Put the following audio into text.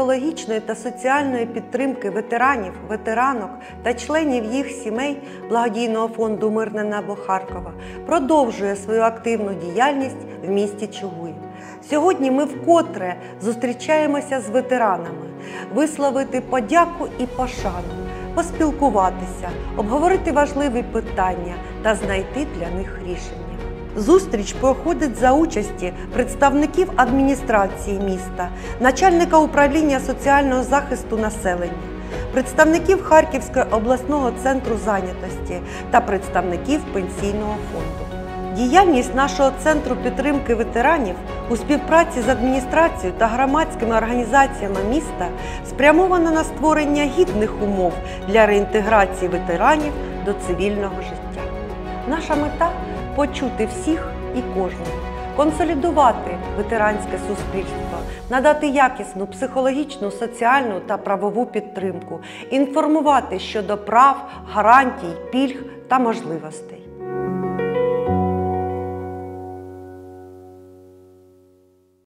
психологічної та соціальної підтримки ветеранів, ветеранок та членів їх сімей благодійного фонду «Мирне небо Харкова» продовжує свою активну діяльність в місті Чугуїв. Сьогодні ми вкотре зустрічаємося з ветеранами, висловити подяку і пошану, поспілкуватися, обговорити важливі питання та знайти для них рішення. Зустріч проходить за участі представників адміністрації міста, начальника управління соціального захисту населення, представників Харківського обласного центру зайнятості та представників Пенсійного фонду. Діяльність нашого центру підтримки ветеранів у співпраці з адміністрацією та громадськими організаціями міста спрямована на створення гідних умов для реінтеграції ветеранів до цивільного життя. Наша мета – почути всіх і кожного, консолідувати ветеранське суспільство, надати якісну психологічну, соціальну та правову підтримку, інформувати щодо прав, гарантій, пільг та можливостей.